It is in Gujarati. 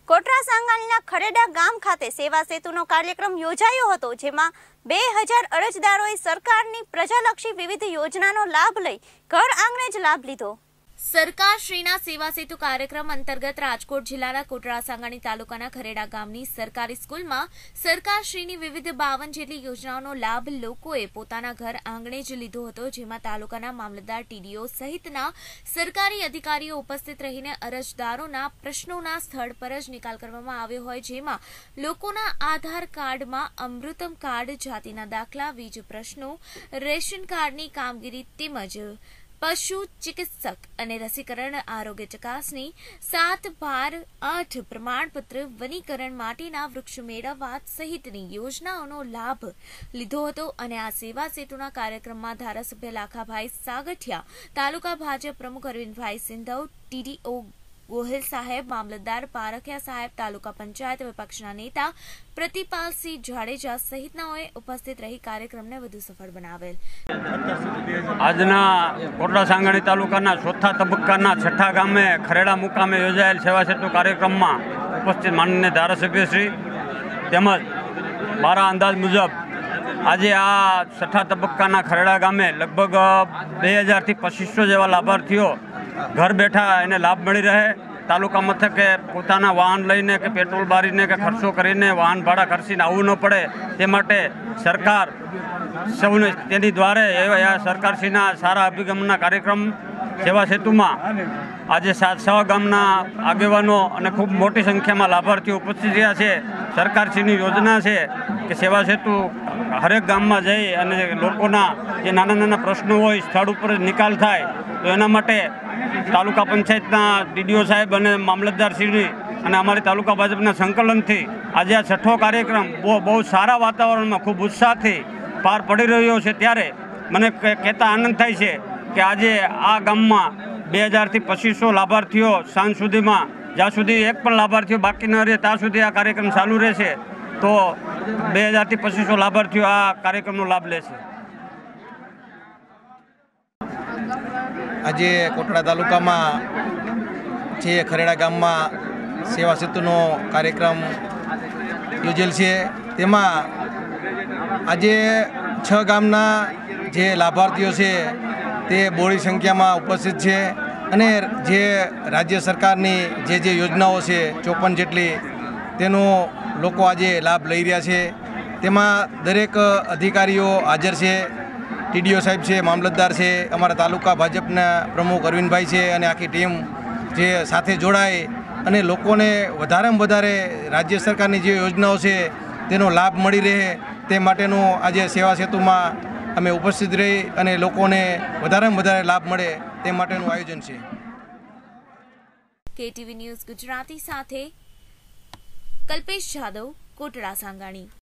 કોટડા સાંગાણીના ખરેડા ગામ ખાતે સેવા સેતુનો કાર્યક્રમ યોજાયો હતો, જેમાં 2000 અરજદારોએ સરકારની પ્રજાલક્ષી વિવિધ યોજનાનો લાભ લઈ ઘર આંગણે જ લાભ લીધો। સરકારશ્રીના સેવા સેતુ કાર્યક્રમ અંતર્ગત રાજકોટ જિલ્લાના કોટડા સાંગાણી તાલુકાના ખરેડા ગામની સરકારી સ્કૂલમાં સરકારશ્રીની વિવિધ 52 જેટલી યોજનાઓનો લાભ લોકોએ પોતાના ઘર આંગણે જ લીધો હતો, જેમાં તાલુકાના મામલતદાર, ટીડીઓ સહિતના સરકારી અધિકારીઓ ઉપસ્થિત રહીને અરજદારોના પ્રશ્નોના સ્થળ પર જ નિકાલ કરવામાં આવ્યો હોય, જેમાં લોકોના આધાર કાર્ડમાં અમૃતમ કાર્ડ, જાતિના દાખલા, વીજ પ્રશ્નો, રેશન કાર્ડની કામગીરી તેમજ પશુ ચિકિત્સક અને રસીકરણ, આરોગ્ય ચકાસણી, 7, 12, 8 પ્રમાણપત્ર, વનીકરણ માટેના વૃક્ષ મેળવવા સહિતની યોજનાઓનો લાભ લીધો હતો। અને આ સેવા સેતુના કાર્યક્રમમાં ધારાસભ્ય લાખાભાઈ સાગઠિયા, તાલુકા ભાજપ પ્રમુખ અરવિંદભાઈ સિંધવ, ટીડીઓ ગોહિલ સાહેબ, મામલતદાર પારખિયા સાહેબ, તાલુકા પંચાયત વિપક્ષના નેતા પ્રતિપાલસિંહ જાડેજા સહિતનાઓએ ઉપસ્થિત રહી કાર્યક્રમને વધુ સફળ બનાવેલ। આજના કોટડા સાંગાણી તાલુકાના ચોથા તબક્કાના છઠ્ઠા ગામે ખરેડા મુકામે યોજાયેલ સેવા સેતુ કાર્યક્રમમાં ઉપસ્થિત માનનીય ધારાસભ્યશ્રી તેમજ મારા અંદાજ મુજબ આજે આ છઠ્ઠા તબક્કાના ખરેડા ગામે લગભગ 2000 થી 2500 જેવા લાભાર્થીઓ ઘર બેઠા એને લાભ મળી રહે। તાલુકા મથકે પોતાના વાહન લઈને કે પેટ્રોલ બારીને કે ખર્ચો કરીને વાહન ભાડા ખર્ચીને આવવું ન પડે તે માટે સરકાર સૌને તેની દ્વારે એવા સરકારશ્રીના સારા અભિગમના કાર્યક્રમ સેવા સેતુમાં આજે 7 ગામના આગેવાનો અને ખૂબ મોટી સંખ્યામાં લાભાર્થીઓ ઉપસ્થિત રહ્યા છે। સરકારશ્રીની યોજના છે કે સેવા સેતુ હરેક ગામમાં જઈ અને લોકોના જે નાના નાના પ્રશ્નો હોય સ્થળ ઉપર જ નિકાલ થાય, તો એના માટે તાલુકા પંચાયતના ડીડીઓ સાહેબ અને મામલતદારશ્રી અને અમારી તાલુકા ભાજપના સંકલનથી આજે આ છઠ્ઠો કાર્યક્રમ બહુ સારા વાતાવરણમાં ખૂબ ઉત્સાહથી પાર પડી રહ્યો છે। ત્યારે મને કહેતા આનંદ થાય છે કે આજે આ ગામમાં 2000 થી 2500 લાભાર્થીઓ સાંજ સુધીમાં, જ્યાં સુધી એક પણ લાભાર્થીઓ બાકી ન રહે ત્યાં સુધી આ કાર્યક્રમ ચાલુ રહેશે, તો 2000 થી 2500 લાભાર્થીઓ આ કાર્યક્રમનો લાભ લેશે। આજે કોટડા તાલુકામાં છે ખરેડા ગામમાં સેવા સેતુનો કાર્યક્રમ યોજેલ છે। તેમાં આજે 6 ગામના જે લાભાર્થીઓ છે તે બહોળી સંખ્યામાં ઉપસ્થિત છે અને જે રાજ્ય સરકારની જે યોજનાઓ છે 54 જેટલી, તેનો લોકો આજે લાભ લઈ રહ્યા છે। તેમાં દરેક અધિકારીઓ હાજર છે, ટીડીઓ સાહેબ છે, મામલતદાર છે, અમારા તાલુકા ભાજપના પ્રમુખ અરવિંદભાઈ છે અને આખી ટીમ જે સાથે જોડાય અને લોકોને વધારેમાં વધારે રાજ્ય સરકારની જે યોજનાઓ છે તેનો લાભ મળી રહે તે માટેનું આજે સેવા સેતુમાં અમે ઉપસ્થિત રહી અને લોકોને વધારેમાં વધારે લાભ મળે તે માટેનું આયોજન છે। KTV ન્યૂઝ ગુજરાતી સાથે કલ્પેશ જાદવ, કોટડા સાંગાણી।